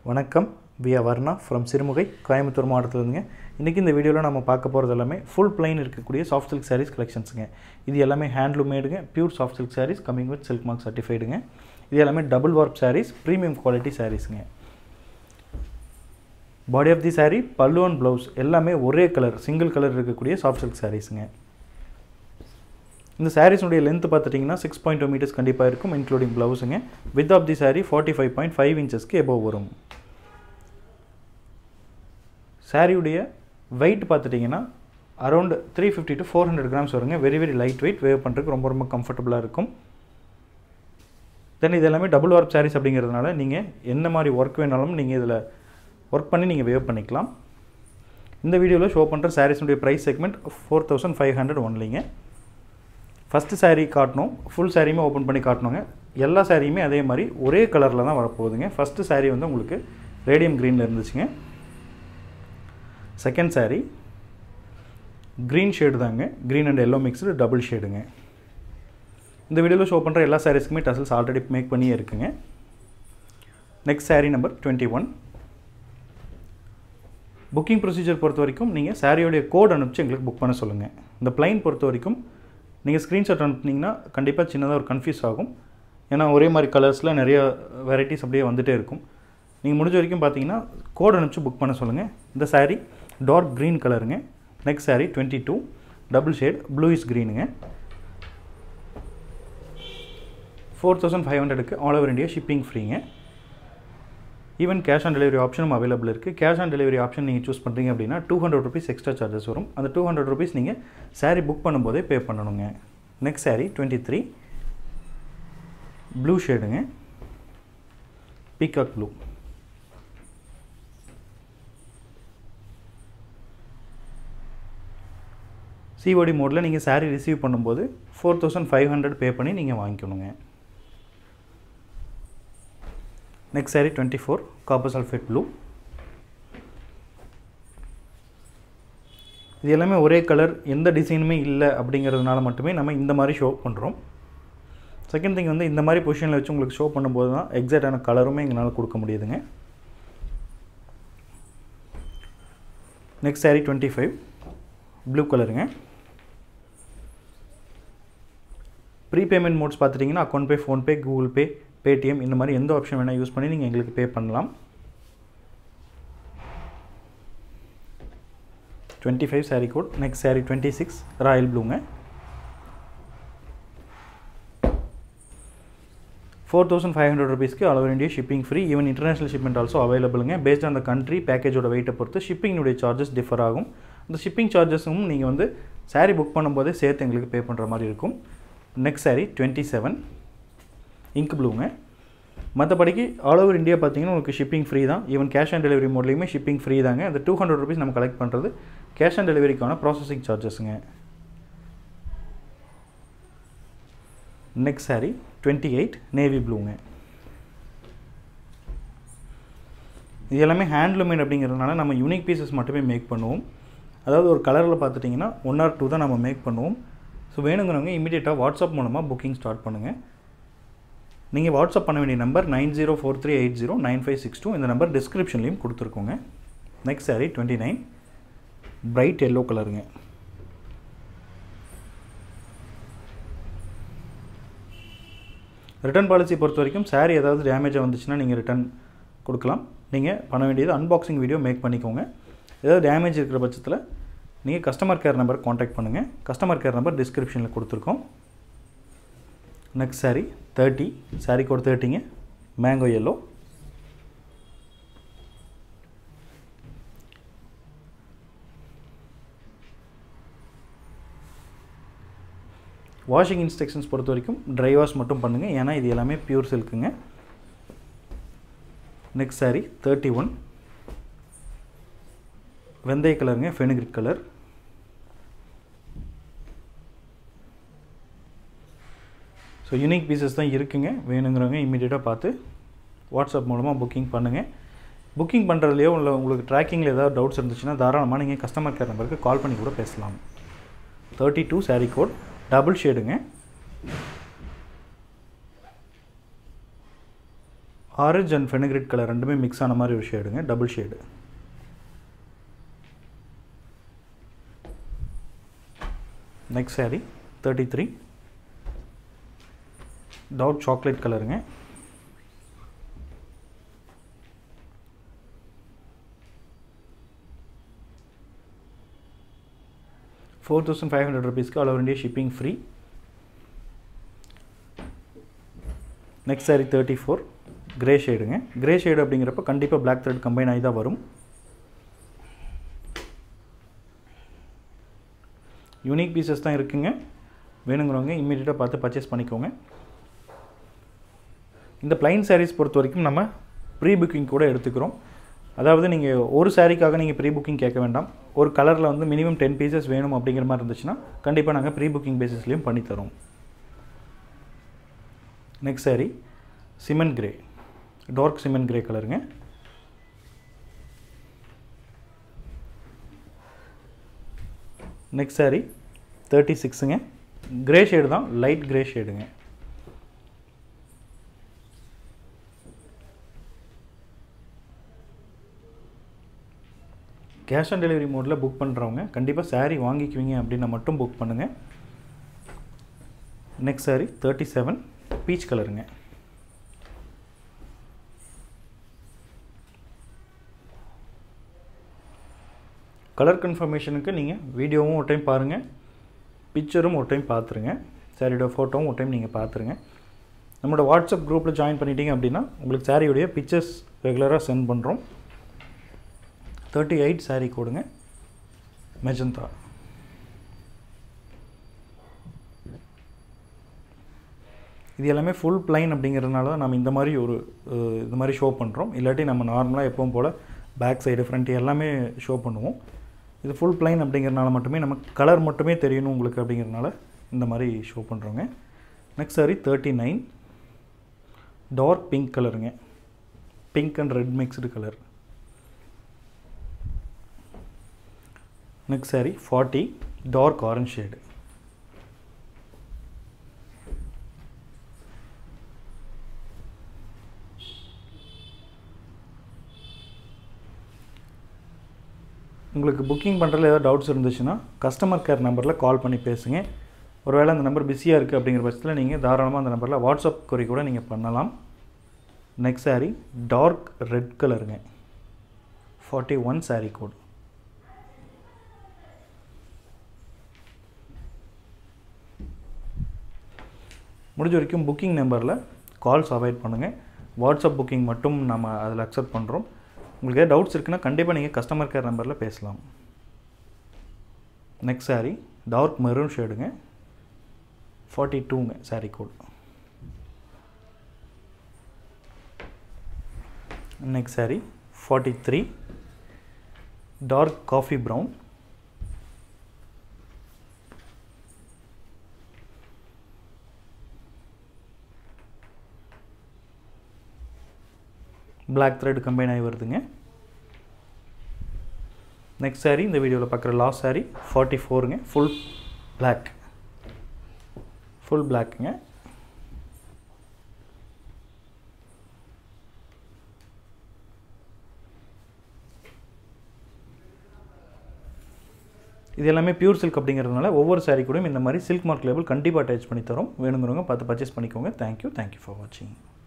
வணக்கம் we are Varnaa from Sirumugai Coimbatore மாவட்டத்திலிருந்துங்க. இன்னைக்கு இந்த வீடியோல நாம பார்க்க போறது எல்லாமே full plain இருக்கக்கூடிய soft silk sarees collectionsங்க. இது எல்லாமே handloom madeங்க, pure soft silk sarees coming with silk mark certifiedங்க. இது எல்லாமே double warp sarees, premium quality sareesங்க. Body of the saree, pallu and blouse எல்லாமே ஒரே கலர், single கலர் இருக்கக்கூடிய soft silk sareesங்க. இந்த sarees உடைய length பார்த்துட்டீங்கன்னா 6.2 meters கண்டிப்பா இருக்கும் including blouseங்க. Width of the saree 45.5 inches க்கு above வரும். saree உடைய weight பார்த்துட்டீங்கன்னா around 350 to 400 grams வருங்க. very light weight, wear பண்றதுக்கு ரொம்ப கம்ஃபர்ட்டபிளா இருக்கும். தென் இது எல்லாமே double warp sarees அப்படிங்கிறதுனால நீங்க என்ன மாதிரி work வேணாலும் நீங்க இதல work பண்ணி நீங்க wear பண்ணிக்கலாம். இந்த வீடியோல ஷோ பண்ற sarees உடைய price segment 4500 onlyங்க. First saree காட்டணும், full saree மே ஓபன் பண்ணி காட்டணுங்க. எல்லா சாரியுமே அதே மாதிரி ஒரே கலர்ல தான் வர போகுதுங்க. First saree வந்து உங்களுக்கு radium greenல இருந்துச்சுங்க. Second saree green shade தாங்க, green and yellow mixed double shadeங்க. இந்த வீடியோல ஷோ பண்ற எல்லா சாரீஸ்க்குமே டசல்ஸ் ஆல்ரெடி மேக் பண்ணியே இருக்குங்க. Next saree number 21. Booking procedure பொறுத்த வரைக்கும் நீங்க சாரியோட கோட் அனுப்பிச்சு உங்களுக்கு புக் பண்ண சொல்லுங்க. இந்த plain பொறுத்த வரைக்கும் நீங்க ஸ்கிரீன்ஷாட் அனுப்புனீங்கன்னா கண்டிப்பா சின்னதா ஒரு கன்ஃபியூஸ் ஆகும். ஏனா ஒரே மாதிரி கலர்ஸ்ல நிறைய வெரைட்டிஸ் அப்படியே வந்துட்டே இருக்கும். நீங்க முடிஞ்ச வரைக்கும் பாத்தீங்கன்னா கோட் அனுப்பிச்சு புக் பண்ண சொல்லுங்க. இந்த saree dark green கலருங்க. Next saree 22 double shade bluish greenங்க. 4500 க்கு all over India shipping freeங்க. Even cash on delivery option available இருக்கு. Cash on delivery option நீங்க choose பண்றீங்க அப்படினா 200 rupees extra charges வரும். அந்த 200 rupees நீங்க saree book பண்ணும்போதே pay பண்ணனுங்க. Next saree 23 blue shadeங்க. Peacock blue. COD மோட்ல நீங்க saree receive பண்ணும்போது 4500 pay பண்ணி நீங்க வாங்கிக்கணுங்க. Next saree 24 copper sulphate blue. இது எல்லாமே ஒரே கலர், எந்த டிசைனுமே இல்ல அப்படிங்கிறதுனால மட்டுமே நம்ம இந்த மாதிரி ஷோ பண்றோம். செகண்ட் திங் வந்து இந்த மாதிரி பொசிஷன்ல வச்சு உங்களுக்கு ஷோ பண்ணும்போது தான் எக்ஸாக்ட்டான கலருமே எங்களால கொடுக்க முடியுதுங்க. Next saree 25 blue கலருங்க. ப்ரீபேமெண்ட் மோட்ஸ் பார்த்துட்டீங்கன்னா account pay, PhonePe, Google Pay, Paytm இந்த மாதிரி எந்த ஆப்ஷன் வேணா யூஸ் பண்ணி நீங்க எங்களுக்கு பே பண்ணலாம். 25 saree code. Next saree 26 royal blueங்க. 4500 rupees க்கு all over India shipping free, even international shipment also availableங்க. Based on the country package ஓட weight பொறுத்து shipping உடைய charges differ ஆகும். அந்த shipping chargesம் நீங்க வந்து saree book பண்ணும்போதே சேர்த்து எங்களுக்கு பே பண்ற மாதிரி இருக்கும். Next saree 27 ink blueங்க. மத்தபடிக்கு all over India பாத்தீங்கன்னா உங்களுக்கு shipping free தான். even cash on delivery மோட்லயுமே shipping free தாங்க. அந்த 200 rupees நம்ம கலெக்ட் பண்றது cash on deliveryக்கான processing chargesங்க. Next saree 28 navy blueங்க. இது எல்லாமே handloom made அப்படிங்கறதுனால நம்ம யூனிக் பீசஸ் மட்டுமே மேக் பண்ணுவோம். அதாவது ஒரு கலர்ல பார்த்துட்டீங்கன்னா 1 or 2 தான் நம்ம மேக் பண்ணுவோம். சோ வேணும்ங்கறவங்க இமிடியேட்டா வாட்ஸ்அப் மூலமா புக்கிங் ஸ்டார்ட் பண்ணுங்க. நீங்க வாட்ஸ்அப் பண்ண வேண்டிய நம்பர் 9043809562. இந்த நம்பர் டிஸ்கிரிப்ஷன்லயும் கொடுத்திருக்கோங்க. Next saree 29 bright yellow கலருங்க. ரிட்டர்ன் பாலிசி பொறுத்த வரைக்கும் saree ஏதாவது டேமேஜ் வந்துச்சுனா நீங்க ரிட்டர்ன் கொடுக்கலாம். நீங்க பண்ண வேண்டியது அன்பாக்சிங் வீடியோ மேக் பண்ணிக்கோங்க. ஏதாவது டேமேஜ் இருக்கிற பட்சத்துல நீங்க கஸ்டமர் கேர் நம்பர் कांटेक्ट பண்ணுங்க. கஸ்டமர் கேர் நம்பர் டிஸ்கிரிப்ஷன்ல கொடுத்திருக்கோம். Next saree 30 saree code 30ங்க. mango yellow. வாஷிங் இன்ஸ்ட்ரக்ஷன்ஸ் பொறுத்த வரைக்கும் dry wash மட்டும் பண்ணுங்க. ஏனா இது எல்லாமே pure silkங்க. Next saree 31 வெந்தய கலருங்க, fenugreek கலர். So unique pieces தான் இருக்குங்க. வேணும்ங்கறவங்க இமிடியேட்டா பார்த்து வாட்ஸ்அப் மூலமா புக்கிங் பண்ணுங்க. புக்கிங் பண்றதுலயே உங்களுக்கு ட்ராக்கிங்ல ஏதாவது டவுட்ஸ் இருந்துச்சுனா தாராளமா நீங்க கஸ்டமர் கேர் நம்பருக்கு கால் பண்ணி கூட பேசலாம். 32 saree code double shadeங்க. ஆரஞ்சு அண்ட் ஃபெனக்ரிட் கலர் ரெண்டுமே மிக்ஸ் ஆன மாதிரி ஒரு ஷேடுங்க, double shade. Next saree 33 dark chocolate கலருங்க. ₹4,500 all over India shipping free. Next saree 34 grey ஷேடுங்க. கிரே ஷேடு அப்படிங்கிறப்ப கண்டிப்பாக பிளாக் த்ரெட் கம்பைன் ஆகி தான் வரும். யூனிக் பீசஸ் தான் இருக்குங்க. வேணுங்கிறவங்க இம்மீடியட்டாக பார்த்து பர்ச்சேஸ் பண்ணிக்கோங்க. இந்த பிளைன் sarees பொறுத்த வரைக்கும் நம்ம ப்ரீ புக்கிங் கூட எடுத்துக்கிறோம். அதாவது நீங்கள் ஒரு சாரீக்காக நீங்கள் ப்ரீ புக்கிங் கேட்க வேண்டாம். ஒரு கலரில் வந்து மினிமம் 10 பீசஸ் வேணும் அப்படிங்கிற மாதிரி இருந்துச்சுன்னா கண்டிப்பாக நாங்கள் ப்ரீ புக்கிங் பேசிஸ்லேயும் பண்ணித்தரோம். Next saree cement grey, dark cement grey கலருங்க. நெக்ஸ்ட் saree 36ங்க. கிரே ஷேடு தான், லைட் கிரே ஷேடுங்க. கேஷ் ஆன் டெலிவரி மோடில் புக் பண்ணுறவங்க கண்டிப்பாக saree வாங்கிக்குவீங்க அப்படின்னா மட்டும் புக் பண்ணுங்கள். நெக்ஸ்ட் saree 37 பீச் கலருங்க. கலர் கன்ஃபர்மேஷனுக்கு நீங்கள் வீடியோவும் ஒரு டைம் பாருங்கள், பிக்சரும் ஒரு டைம் பார்த்துருங்க, சாரியோட ஃபோட்டோவும் ஒரு டைம் நீங்கள் பார்த்துருங்க. நம்மளோட வாட்ஸ்அப் குரூப்பில் ஜாயின் பண்ணிட்டீங்க அப்படின்னா உங்களுக்கு சாரியோடைய பிக்சர்ஸ் ரெகுலராக சென்ட் பண்ணுறோம். 38 saree கோடுங்க, மெஜந்தா. இது எல்லாமே ஃபுல் பிளைன் அப்படிங்கிறதுனால தான் நம்ம இந்த மாதிரி ஷோ பண்ணுறோம். இல்லாட்டி நம்ம நார்மலாக எப்பவும் போல் பேக் சைடு ஃப்ரண்ட் எல்லாமே ஷோ பண்ணுவோம். இது ஃபுல் பிளைன் அப்படிங்கிறனால மட்டுமே நமக்கு கலர் மட்டுமே தெரியணும் உங்களுக்கு அப்படிங்கிறனால இந்த மாதிரி ஷோ பண்ணுறோங்க. நெக்ஸ்ட் saree 39 டார்க் பிங்க் கலருங்க, pink and red mixed colour. Next saree 40 dark orange shade. உங்களுக்கு புக்கிங் பண்ணுறதுல ஏதாவது டவுட்ஸ் இருந்துச்சுன்னா கஸ்டமர் கேர் நம்பரில் கால் பண்ணி பேசுங்க. ஒருவேளை அந்த நம்பர் பிஸியாக இருக்குது அப்படிங்கிற பட்சத்தில் நீங்கள் தாராளமாக அந்த நம்பரில் வாட்ஸ்அப் கொரி கூட நீங்கள் பண்ணலாம். நெக்ஸ்ட் saree டார்க் ரெட் கலருங்க, 41 saree கோட். முடிஞ்ச வரைக்கும் புக்கிங் நம்பரில் கால்ஸ் அவாய்ட் பண்ணுங்கள். வாட்ஸ்அப் புக்கிங் மட்டும் நம்ம அதில் அக்செப்ட் பண்ணுறோம். உங்களுக்கு ஏதாவது டவுட்ஸ் இருக்குன்னா கண்டிப்பாக நீங்கள் கஸ்டமர் கேர் நம்பரில் பேசலாம். நெக்ஸ்ட் saree டார்க் மெரூன் ஷேடுங்க, 42ங்க saree code. Next saree 43 dark coffee brown. Black thread combine ஆகி வருதுங்க. நெக்ஸ்ட் saree இந்த வீடியோவில் பார்க்குற லாஸ்ட் saree 44ங்க, ஃபுல் பிளாக்குங்க. இது எல்லாமே பியூர் சில்க் அப்படிங்கிறதுனால ஒவ்வொரு saree கூடயும் இந்த மாதிரி சில்க் மார்க் லேபிள் கண்டிப்பாக அட்டாச் பண்ணி தரோம். வேணுங்கிறவங்க பார்த்து பர்ச்சேஸ் பண்ணிக்கோங்க. தேங்க்யூ ஃபார் வாட்சிங்.